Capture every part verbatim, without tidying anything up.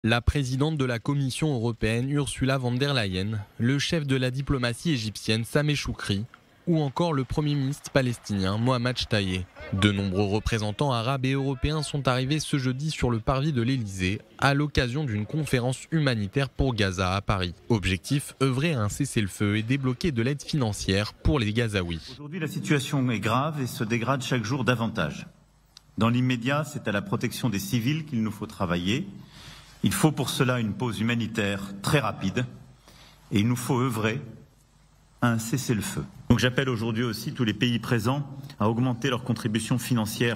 La présidente de la Commission européenne Ursula von der Leyen, le chef de la diplomatie égyptienne Sameh Choukri ou encore le Premier ministre palestinien Mohamed Shtayyeh. De nombreux représentants arabes et européens sont arrivés ce jeudi sur le parvis de l'Elysée à l'occasion d'une conférence humanitaire pour Gaza à Paris. Objectif, œuvrer à un cessez-le-feu et débloquer de l'aide financière pour les Gazaouis. Aujourd'hui, la situation est grave et se dégrade chaque jour davantage. Dans l'immédiat, c'est à la protection des civils qu'il nous faut travailler. Il faut pour cela une pause humanitaire très rapide et il nous faut œuvrer à un cessez-le-feu. Donc j'appelle aujourd'hui aussi tous les pays présents à augmenter leur contribution financière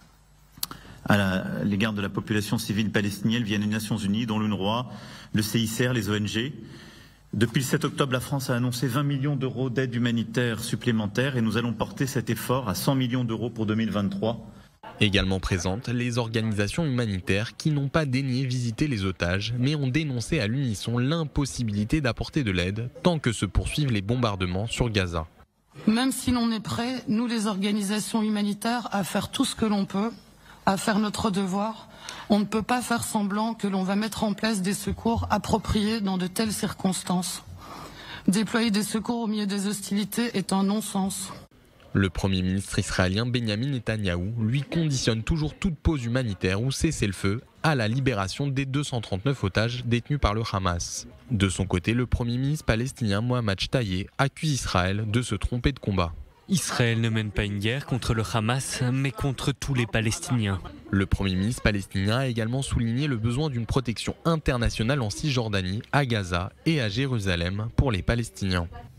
à l'égard de la population civile palestinienne via les Nations Unies, dont l'UNRWA, le C I C R, les O N G. Depuis le sept octobre, la France a annoncé vingt millions d'euros d'aide humanitaire supplémentaire et nous allons porter cet effort à cent millions d'euros pour deux mille vingt-trois. Également présentes, les organisations humanitaires qui n'ont pas daigné visiter les otages, mais ont dénoncé à l'unisson l'impossibilité d'apporter de l'aide tant que se poursuivent les bombardements sur Gaza. Même si l'on est prêt, nous les organisations humanitaires, à faire tout ce que l'on peut, à faire notre devoir, on ne peut pas faire semblant que l'on va mettre en place des secours appropriés dans de telles circonstances. Déployer des secours au milieu des hostilités est un non-sens. Le Premier ministre israélien Benyamin Netanyahou lui conditionne toujours toute pause humanitaire ou cessez-le-feu à la libération des deux cent trente-neuf otages détenus par le Hamas. De son côté, le Premier ministre palestinien Mohamed Shtayyeh accuse Israël de se tromper de combat. Israël ne mène pas une guerre contre le Hamas, mais contre tous les Palestiniens. Le Premier ministre palestinien a également souligné le besoin d'une protection internationale en Cisjordanie, à Gaza et à Jérusalem pour les Palestiniens.